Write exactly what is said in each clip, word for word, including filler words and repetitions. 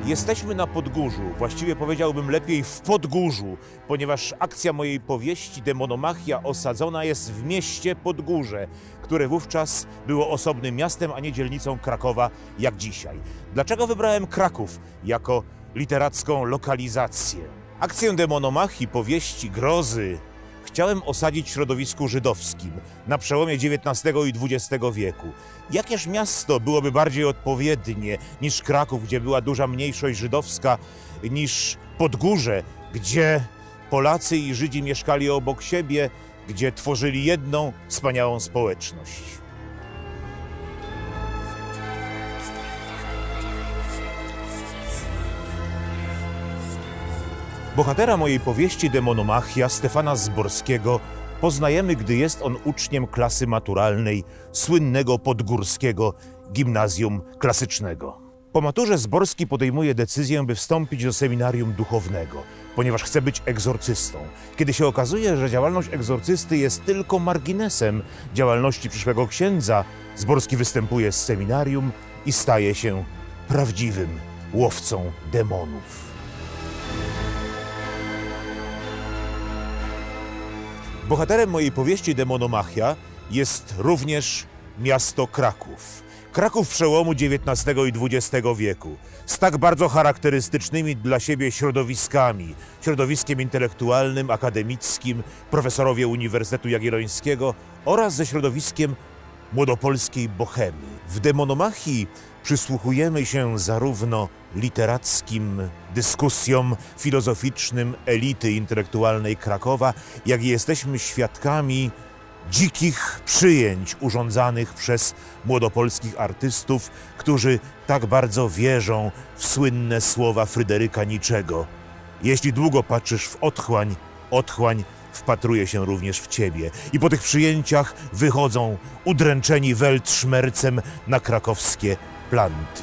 Jesteśmy na Podgórzu, właściwie powiedziałbym lepiej w Podgórzu, ponieważ akcja mojej powieści Demonomachia osadzona jest w mieście Podgórze, które wówczas było osobnym miastem, a nie dzielnicą Krakowa jak dzisiaj. Dlaczego wybrałem Kraków jako literacką lokalizację? Akcję Demonomachii, powieści, grozy chciałem osadzić w środowisku żydowskim na przełomie dziewiętnastego i dwudziestego wieku. Jakież miasto byłoby bardziej odpowiednie niż Kraków, gdzie była duża mniejszość żydowska, niż Podgórze, gdzie Polacy i Żydzi mieszkali obok siebie, gdzie tworzyli jedną wspaniałą społeczność. Bohatera mojej powieści Demonomachia, Stefana Zborskiego, poznajemy, gdy jest on uczniem klasy maturalnej słynnego podgórskiego gimnazjum klasycznego. Po maturze Zborski podejmuje decyzję, by wstąpić do seminarium duchownego, ponieważ chce być egzorcystą. Kiedy się okazuje, że działalność egzorcysty jest tylko marginesem działalności przyszłego księdza, Zborski występuje z seminarium i staje się prawdziwym łowcą demonów. Bohaterem mojej powieści Demonomachia jest również miasto Kraków. Kraków przełomu dziewiętnastego i dwudziestego wieku, z tak bardzo charakterystycznymi dla siebie środowiskami, środowiskiem intelektualnym, akademickim, profesorowie Uniwersytetu Jagiellońskiego oraz ze środowiskiem młodopolskiej bohemy. W Demonomachii przysłuchujemy się zarówno literackim dyskusjom filozoficznym elity intelektualnej Krakowa, jak i jesteśmy świadkami dzikich przyjęć urządzanych przez młodopolskich artystów, którzy tak bardzo wierzą w słynne słowa Fryderyka Niczego. Jeśli długo patrzysz w otchłań, otchłań wpatruje się również w ciebie. I po tych przyjęciach wychodzą udręczeni weltszmercem na krakowskie planty.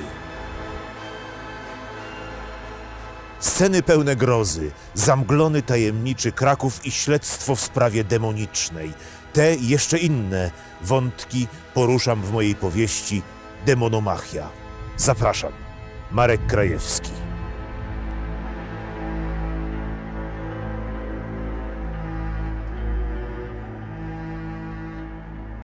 Sceny pełne grozy, zamglony tajemniczy Kraków i śledztwo w sprawie demonicznej. Te i jeszcze inne wątki poruszam w mojej powieści Demonomachia. Zapraszam, Marek Krajewski.